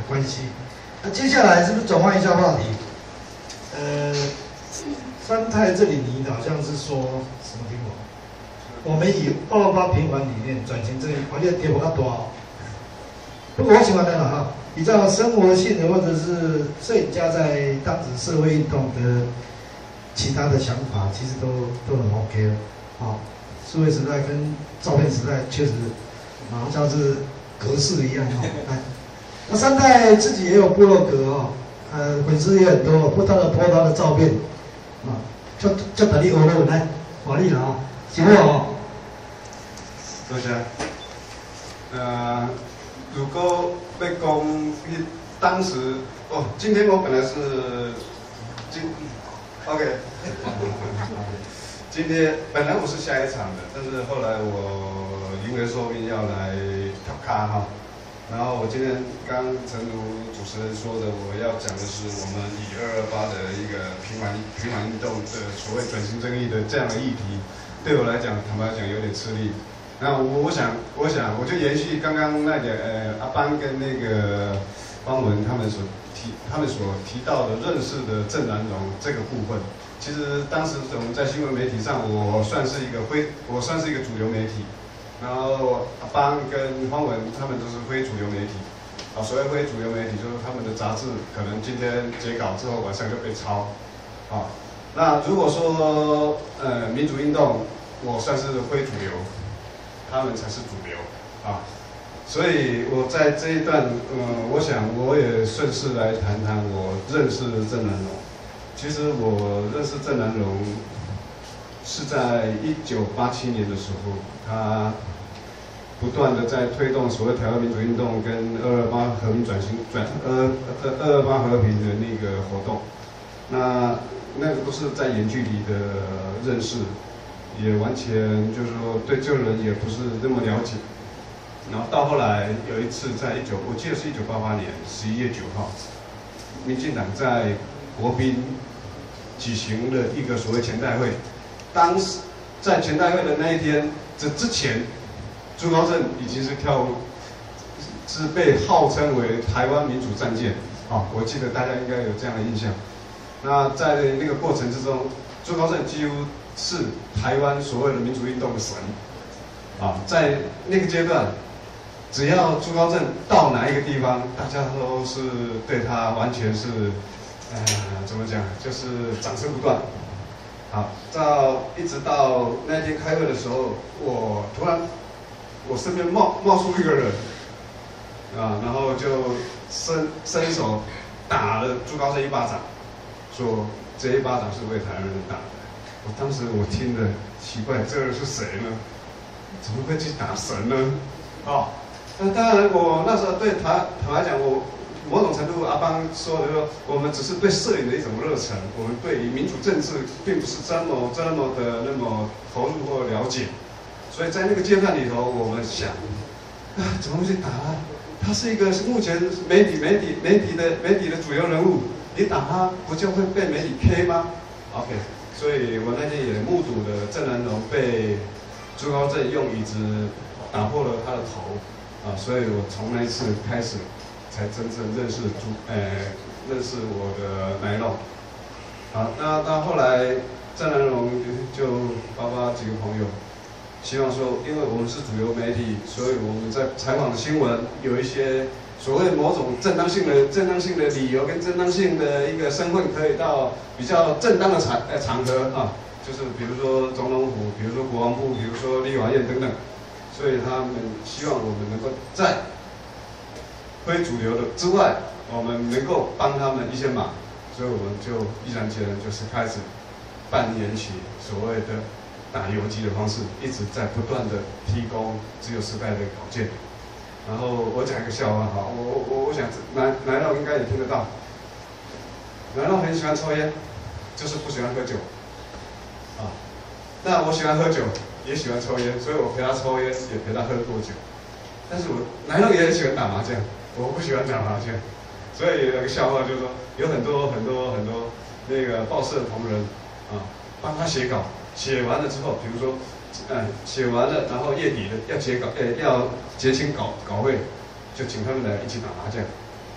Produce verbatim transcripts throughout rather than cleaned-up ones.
关系。那接下来是不是转换一下话题？呃，三太这里你好像是说什么题目？我们以二二八平缓理念转型正义，我觉得题目较大哦。不过我喜欢的啦哈，比较生活性的或者是摄影家在当时社会运动的其他的想法，其实都都很 OK 了。啊，数位时代跟照片时代确实好像是格式一样哈。哎，那三太自己也有部落格哦，呃，粉丝也很多，不断的 po 他的照片，啊，就就等你学了来，华丽了啊，行不哦？ 多谢。呃，如果要讲当时哦，今天我本来是今 OK， 今天本来我是下一场的，但是后来我临危受命要来跳卡哈。然后我今天刚诚如主持人说的，我要讲的是我们以二二八的一个平缓平缓运动的所谓转型正义的这样的议题，对我来讲，坦白讲有点吃力。那我我想我想我就延续刚刚那个呃阿邦跟那个方文他们所提他们所提到的认识的郑南榕这个部分，其实当时我们在新闻媒体上，我算是一个非我算是一个主流媒体。然后阿邦跟方文他们都是非主流媒体，啊，所谓非主流媒体就是他们的杂志可能今天截稿之后晚上就被抄，啊，那如果说呃民主运动，我算是非主流，他们才是主流，啊，所以我在这一段，呃，我想我也顺势来谈谈我认识郑南榕。其实我认识郑南榕是在一九八七年的时候，他不断的在推动所谓台湾民主运动跟二二八和平转型转二二二二八和平的那个活动，那那个都是在远距离的认识，也完全就是说对这个人也不是那么了解。然后到后来有一次，在一九我记得是一九八八年十一月九号，民进党在国宾举行了一个所谓前代会。当时在全代会的那一天，这之前，朱高正已经是跳入，是被号称为台湾民主战舰。啊，我记得大家应该有这样的印象。那在那个过程之中，朱高正几乎是台湾所谓的民主运动的神。啊，在那个阶段，只要朱高正到哪一个地方，大家都是对他完全是，呃，怎么讲，就是掌声不断。好，到一直到那天开会的时候，我突然，我身边冒冒出一个人，啊，然后就伸伸手打了朱高正一巴掌，说这一巴掌是为台湾人打的。我当时我听了奇怪，这个人是谁呢？怎么会去打神呢？哦，那当然，我那时候对他坦白讲，我。某种程度，阿邦说的说，我们只是对摄影的一种热忱，我们对于民主政治并不是这么这么的那么投入或了解，所以在那个阶段里头，我们想，啊，怎么会去打他？他是一个目前媒体媒体媒体的媒体的主流人物，你打他不就会被媒体 K 吗 ？OK， 所以我那天也目睹了郑南榕被朱高正用椅子打破了他的头，啊，所以我从那一次开始。才真正认识朱，呃，认识我的南榕。好，那到后来，郑南榕就包括几个朋友，希望说，因为我们是主流媒体，所以我们在采访的新闻有一些所谓某种正当性的、正当性的理由跟正当性的一个身份，可以到比较正当的场呃场合啊，就是比如说总统府，比如说国防部，比如说立法院等等，所以他们希望我们能够在非主流的之外，我们能够帮他们一些忙，所以我们就毅然决然就是开始扮演起所谓的打游击的方式，一直在不断的提供自由时代的稿件。然后我讲一个笑话哈，我我我想南南榕应该也听得到，南榕很喜欢抽烟，就是不喜欢喝酒，啊，那我喜欢喝酒，也喜欢抽烟，所以我陪他抽烟，也陪他喝过酒。但是我南榕也很喜欢打麻将。我不喜欢打麻将，所以有个笑话就是说，有很多很多很多那个报社同仁啊，帮他写稿，写完了之后，比如说，嗯，写完了，然后月底的要结稿，呃，要结清稿稿费，就请他们来一起打麻将。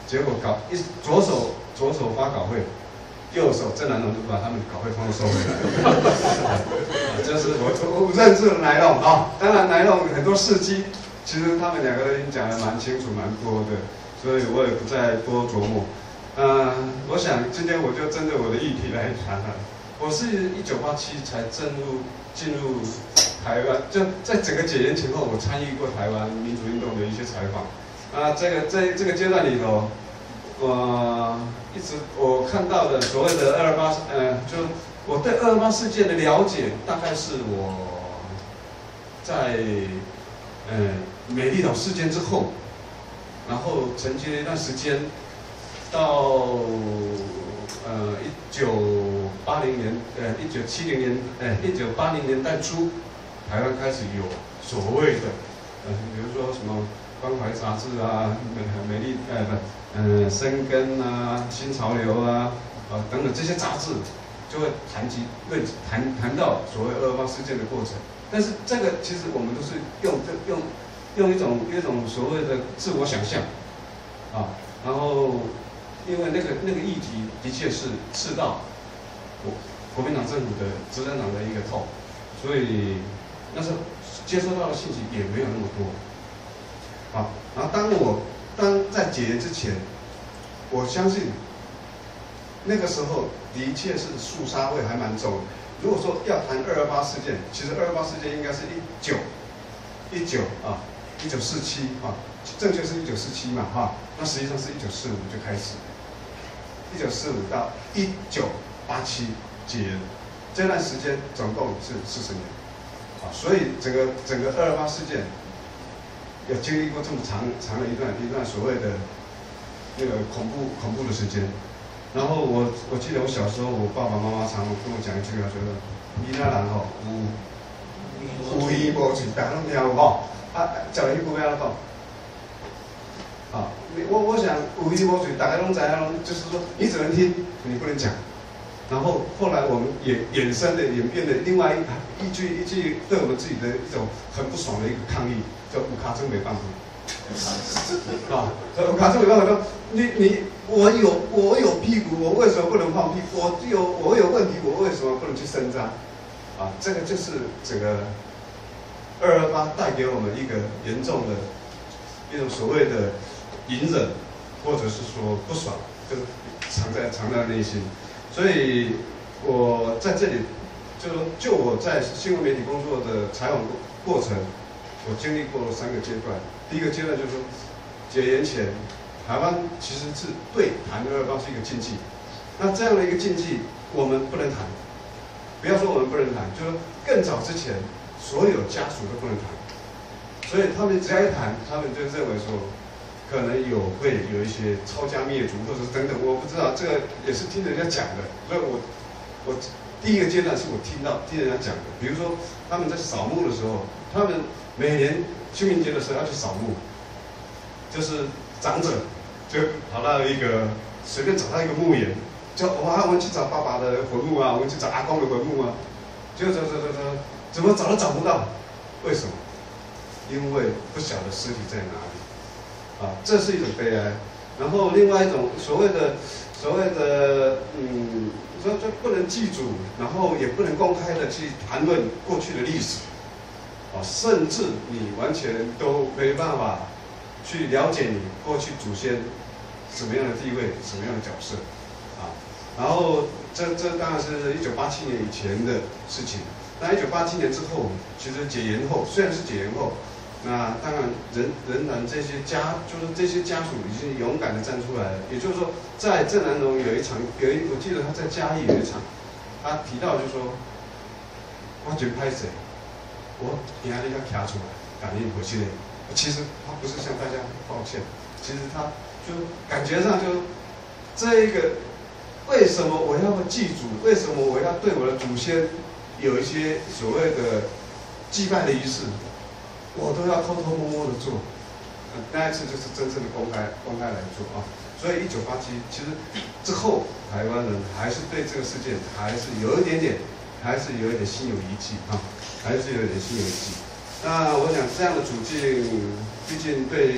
结果搞一左手左手发稿费，右手郑南榕就把他们稿费通通收回来。这是我我认识的来龙啊，当然来龙很多事迹，其实他们两个人已经讲得蛮清楚蛮多的，所以我也不再多琢磨。呃，我想今天我就针对我的议题来谈谈。我是一九八七才进入进入台湾，就在整个解严前后，我参与过台湾民主运动的一些采访。啊，这个在这个阶段里头，我一直我看到的所谓的二二八，呃，就我对二二八事件的了解，大概是我在呃美丽岛事件之后，然后承接一段时间，到呃一九八零年，呃一九七零年，呃一九八零年代初，台湾开始有所谓的，呃比如说什么关怀杂志啊，美美丽呃不，呃深耕啊，新潮流啊，啊等等这些杂志，就会谈及论谈谈到所谓二二八事件的过程。但是这个其实我们都是用用用一种一种所谓的自我想象，啊，然后因为那个那个议题的确是刺到国国民党政府的执政党的一个痛，所以那时候接收到的信息也没有那么多。好，然后当我当在解严之前，我相信那个时候的确是肃杀味还蛮重的。如果说要谈二二八事件，其实二二八事件应该是一九一九啊一九四七啊，正确是一九四七嘛哈，那实际上是一九四五就开始，一九四五到一九八七解严，这段时间总共是四十年，啊，所以整个整个二二八事件。有经历过这么长长的一段一段所谓的那个恐怖恐怖的时间，然后我我记得我小时候，我爸爸妈妈常跟我讲一句话，就是伊那人吼有有医无治，大家拢听有吼，啊，叫你不要讲，啊，我我想有医无治，大家拢知影，就是说你只能听，你不能讲。然后后来我们也衍生的演变的另外一一句一句对我们自己的一种很不爽的一个抗议。叫五卡真没办法，啊，五卡真没办法说，你你我有我有屁股，我为什么不能放屁？我有我有问题，我为什么不能去伸张？啊，这个就是整个二二八带给我们一个严重的一种所谓的隐忍，或者是说不爽，就是藏在藏在内心。所以我在这里就说，就我在新闻媒体工作的采访过程。我经历过三个阶段，第一个阶段就是说，解严前，台湾其实是对谈二二八是一个禁忌，那这样的一个禁忌，我们不能谈，不要说我们不能谈，就是更早之前，所有家属都不能谈，所以他们只要一谈，他们就认为说，可能有会有一些抄家灭族，或者是等等，我不知道，这个也是听人家讲的，所以我我第一个阶段是我听到听人家讲的，比如说他们在扫墓的时候，他们。每年清明节的时候要去扫墓，就是长者就跑到一个随便找到一个墓园，就哇，我们去找爸爸的坟墓啊，我们去找阿公的坟墓啊，就走走走走，怎么找都找不到，为什么？因为不晓得尸体在哪里，啊，这是一种悲哀。然后另外一种所谓的所谓的嗯，说就不能记住，然后也不能公开的去谈论过去的历史。啊，甚至你完全都没办法去了解你过去祖先什么样的地位、什么样的角色，啊，然后这这当然是一九八七年以前的事情。那一九八七年之后，其实解严后，虽然是解严后，那当然仍仍然这些家，就是这些家属已经勇敢的站出来了。也就是说，在郑南榕有一场，有一我记得他在嘉义有一场，他提到就说，我真歹势。我今天要卡出来，感应回去的。其实他不是向大家抱歉，其实他就感觉上就这一个，为什么我要祭祖？为什么我要对我的祖先有一些所谓的祭拜的仪式？我都要偷偷摸摸的做。那一次就是真正的公开公开来做啊。所以一九八七其实之后，台湾人还是对这个事件还是有一点点，还是有一点心有余悸啊。还是有点心有余悸。那我想这样的处境，毕竟对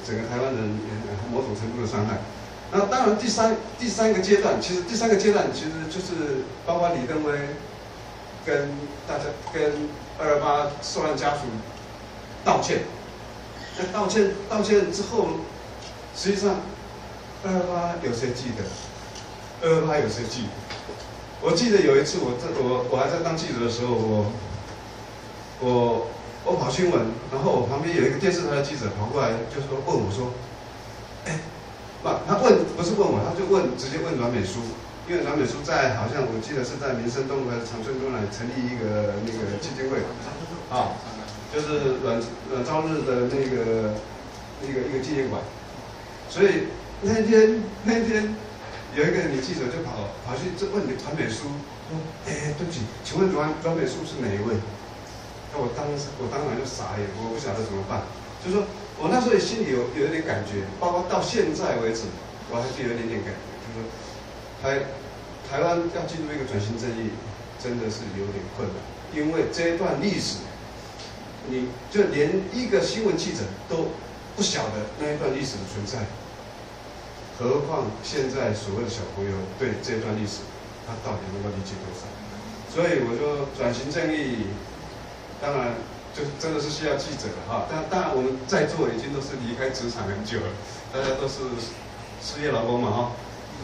整个台湾人某种程度的伤害。那当然第三第三个阶段，其实第三个阶段其实就是包括李登辉跟大家跟二二八受难家属道歉。那道歉道歉之后，实际上二二八有谁记得？二二八有谁记得？我记得有一次我在我我还在当记者的时候，我我我跑新闻，然后我旁边有一个电视台的记者跑过来，就说问我说，哎，不，他问不是问我，他就问直接问阮美淑，因为阮美淑在好像我记得是在民生东路还是长春东来成立一个那个基金会，啊。就是阮阮朝日的那个那个一个纪念馆，所以那天那天有一个女记者就跑跑去问阮美淑说：“哎，对不起，请问阮阮美淑是哪一位？”那我当时我当然就傻眼，我不晓得怎么办。就说我那时候心里有有一点感觉，包括到现在为止，我还是有一点点感觉，就是说台台湾要进入一个转型正义，真的是有点困难，因为这一段历史。你就连一个新闻记者都不晓得那一段历史的存在，何况现在所谓的小朋友对这段历史，他到底能够理解多少？所以我说转型正义，当然就真的是需要记者了哈。但当然我们在座已经都是离开职场很久了，大家都是失业劳工嘛哈。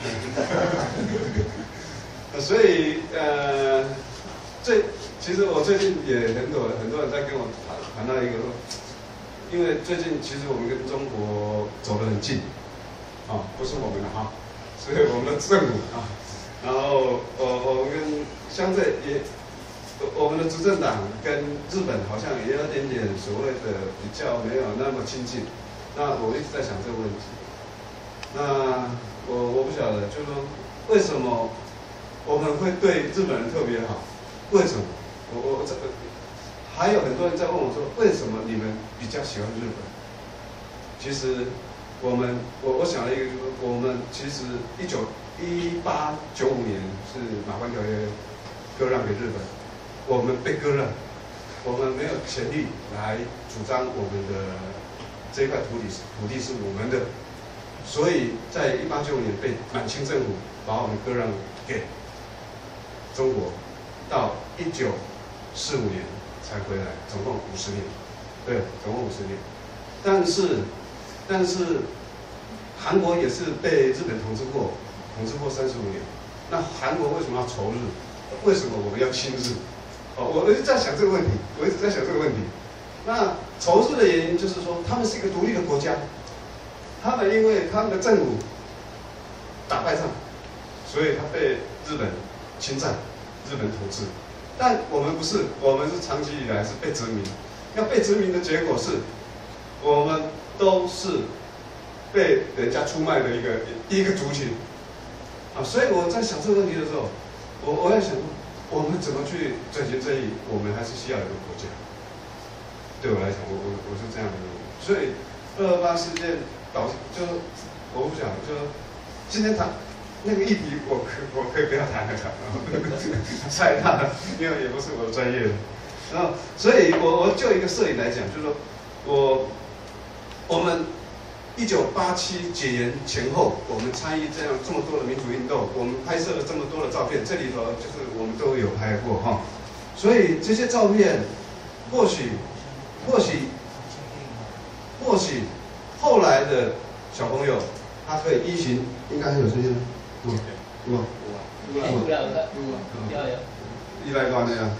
所以呃，最其实我最近也很多很多人在跟我谈谈到一个说，因为最近其实我们跟中国走得很近，啊，不是我们的哈，所以我们的政府啊，然后我我们跟相对也，我们的执政党跟日本好像也有点点所谓的比较没有那么亲近，那我一直在想这个问题，那我我不晓得，就是说为什么我们会对日本人特别好？为什么？我我这还有很多人在问我说，为什么你们比较喜欢日本？其实我们我我想了一个，就是我们其实一九一八九五年是马关条约割让给日本，我们被割让，我们没有权利来主张我们的这一块土地土地是我们的，所以在一八九五年被满清政府把我们割让给中国。到一九四五年才回来，总共五十年，对，总共五十年。但是，但是韩国也是被日本统治过，统治过三十五年。那韩国为什么要仇日？为什么我们要亲日？哦，我一直在想这个问题，我一直在想这个问题。那仇日的原因就是说，他们是一个独立的国家，他们因为他们的政府打败仗，所以他被日本侵占。日本统治，但我们不是，我们是长期以来是被殖民。那被殖民的结果是，我们都是被人家出卖的一个一个族群啊。所以我在想这个问题的时候，我我在想，我们怎么去转型正义？我们还是需要一个国家。对我来讲，我我我是这样的认为。所以二二八事件导就我不想就今天谈。那个议题我可我可以不要谈了，太大了，因为也不是我的专业的。然后，所以我我就一个摄影来讲，就是说，我我们一九八七解严前后，我们参与这样这么多的民主运动，我们拍摄了这么多的照片，这里头就是我们都有拍过哈。所以这些照片，或许或许或许后来的小朋友，他可以依循，应该还有这些。有有有有有有，一百多那样。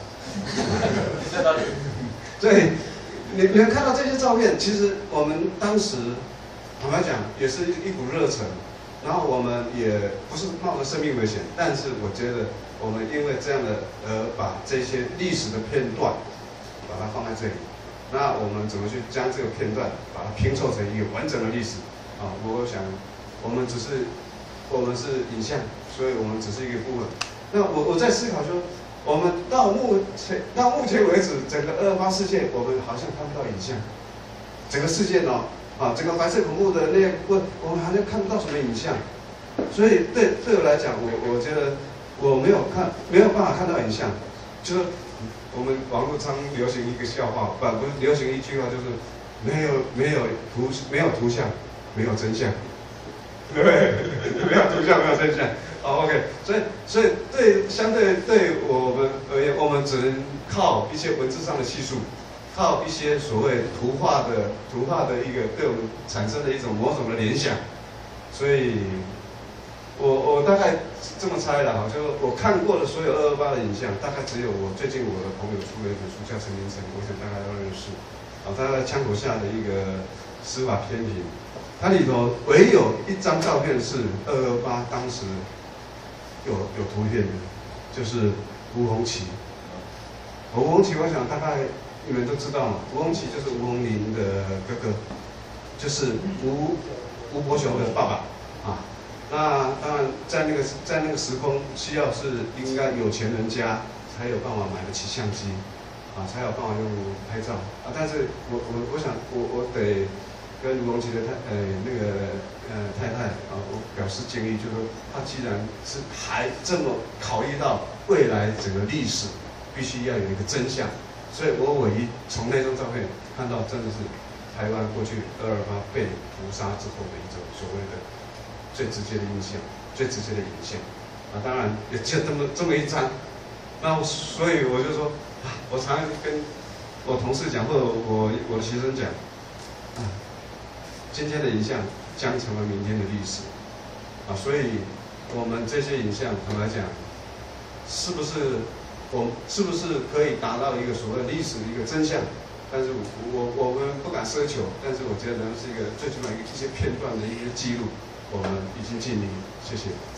所以你你们看到这些照片，其实我们当时坦白讲也是一股热忱，然后我们也不是冒着生命危险，但是我觉得我们因为这样的而把这些历史的片段把它放在这里，那我们怎么去将这个片段把它拼凑成一个完整的历史啊？我想我们只是。我们是影像，所以我们只是一个部分。那我我在思考说，我们到目前到目前为止，整个二二八事件，我们好像看不到影像。整个事件哦，啊，整个白色恐怖的那我我们好像看不到什么影像。所以对对我来讲，我我觉得我没有看没有办法看到影像。就是我们网络常流行一个笑话，不不是流行一句话，就是没有没有图没有图像，没有真相，对不对？没有图像，没有真相。好 ，OK， 所以所以对相对对我们而言，我们只能靠一些文字上的叙述，靠一些所谓图画的图画的一个对我们产生的一种某种的联想。所以我我大概这么猜了哈，就我看过的所有二二八的影像，大概只有我最近我的朋友出了一本书叫陈明诚，我想大家都认识。啊，他在枪口下的一个司法偏评，它里头唯有一张照片是二二八当时有有图片的，就是吴鸿祺。吴鸿祺，我想大概你们都知道嘛，吴鸿祺就是吴鸿麟的哥哥，就是吴吴伯雄的爸爸啊。那当然，在那个在那个时空，需要是应该有钱人家才有办法买得起相机。啊，才有办法用拍照啊！但是我我我想我我得跟吴鸿祺的太呃那个呃太太啊，我表示敬意，就是说他既然是还这么考虑到未来整个历史必须要有一个真相，所以我唯一从那张照片看到真的是台湾过去二二八被屠杀之后的一种所谓的最直接的印象、最直接的影像啊！当然也就这么这么一张，那所以我就说。我常常跟我同事讲，或者我我的学生讲，啊，今天的影像将成为明天的历史，啊，所以我们这些影像，坦白讲，是不是我是不是可以达到一个所谓历史的一个真相？但是我我我们不敢奢求，但是我觉得是一个最起码一个一些片段的一个记录，我们已经尽力，谢谢。